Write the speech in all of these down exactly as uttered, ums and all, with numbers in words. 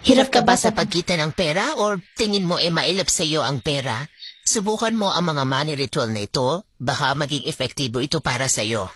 Hirap ka ba sa pagkita ng pera or tingin mo e mailap sa iyo ang pera? Subukan mo ang mga money ritual na ito, baka maging epektibo ito para sa iyo.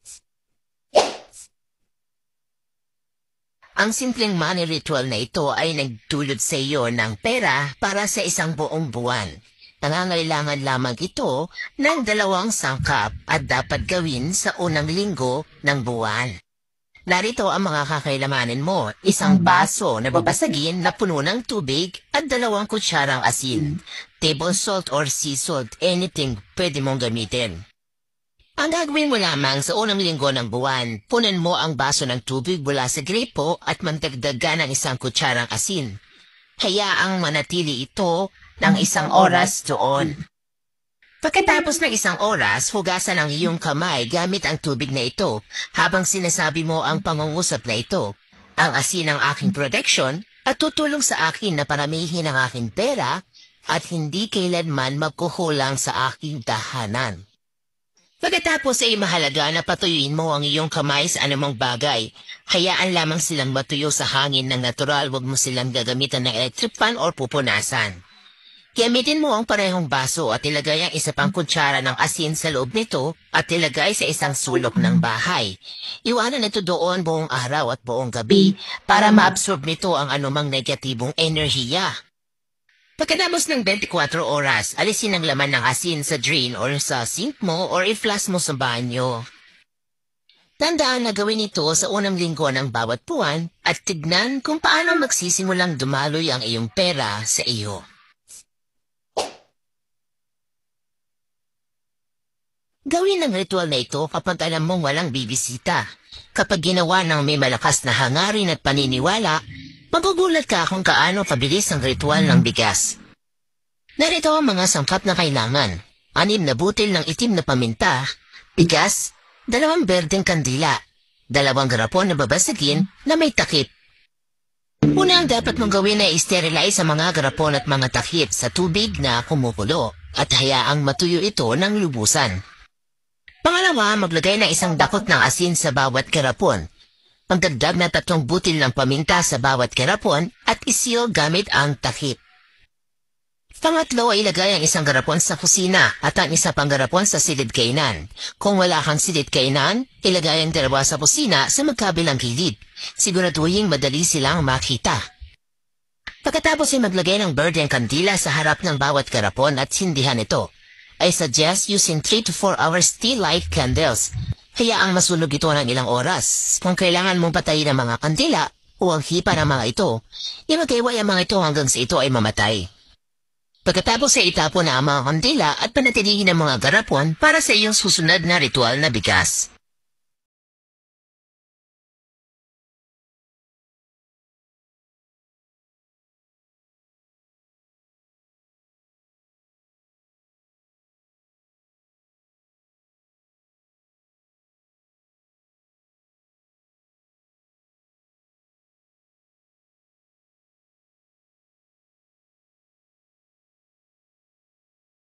Ang simpleng money ritual na ito ay nagdulot sa iyo ng pera para sa isang buong buwan. Nangangailangan lamang ito ng dalawang sangkap at dapat gawin sa unang linggo ng buwan. Narito ang mga kakailanganin mo, isang baso na babasagin na puno ng tubig at dalawang kutsarang asin. Table salt or sea salt, anything pwede mong gamitin. Ang gagawin mo lamang sa unang linggo ng buwan, punan mo ang baso ng tubig mula sa gripo at magdagdagan ng isang kutsarang asin. Hayaang manatili ito ng isang oras doon. Pagkatapos ng isang oras, hugasan ang iyong kamay gamit ang tubig na ito habang sinasabi mo ang pangungusap na ito. Ang asin ang aking protection at tutulong sa akin na paramihin ang aking pera at hindi kailanman magkukulang sa aking tahanan. Pagkatapos ay mahalaga na patuyuin mo ang iyong kamay sa anumang bagay. Hayaan lamang silang matuyo sa hangin ng natural, huwag mo silang gagamitan ng electric fan o pupunasan. Gamitin mo ang parehong baso at ilagay ang isa pang kutsara ng asin sa loob nito at ilagay sa isang sulok ng bahay. Iwanan ito doon buong araw at buong gabi para maabsorb nito ang anumang negatibong enerhiya. Pagkatapos ng twenty-four oras, alisin ang laman ng asin sa drain or sa sink mo or i-flush mo sa banyo. Tandaan na gawin ito sa unang linggo ng bawat buwan at tignan kung paano magsisimulang dumaloy ang iyong pera sa iyo. Gawin ang ritual na ito kapag alam mong walang bibisita. Kapag ginawa ng may malakas na hangarin at paniniwala, magugulat ka kung kaano kabilis ang ritual ng bigas. Narito ang mga sangkap na kailangan. Anim na butil ng itim na paminta, bigas, dalawang berdeng kandila, dalawang garapon na babasagin na may takip. Una ang dapat mong gawin ay sterilize ang mga garapon at mga takip sa tubig na kumukulo at hayaang matuyo ito ng lubusan. Pangalawa, maglagay ng isang dakot ng asin sa bawat garapon. Pagdagdag na tatlong butil ng paminta sa bawat garapon at isil gamit ang takip. Pangatlo ay ilagay ang isang garapon sa kusina at ang isa pang garapon sa silid kainan. Kung wala kang silid kainan, ilagay ang dalawa sa kusina sa magkabilang gilid. Siguraduhin madali silang makita. Pagkatapos ay maglagay ng berdeng kandila sa harap ng bawat garapon at sindihan ito. I suggest using three to four hours tea light candles. Hayaang masunog ito ng ilang oras. Kung kailangan mong patayin ang mga kandila o ang hipa ng mga ito, imagaiway ang mga ito hanggang sa ito ay mamatay. Pagkatapos ay itapon na ang mga kandila at panatilihin ang mga garapon para sa iyong susunod na ritual na bigas.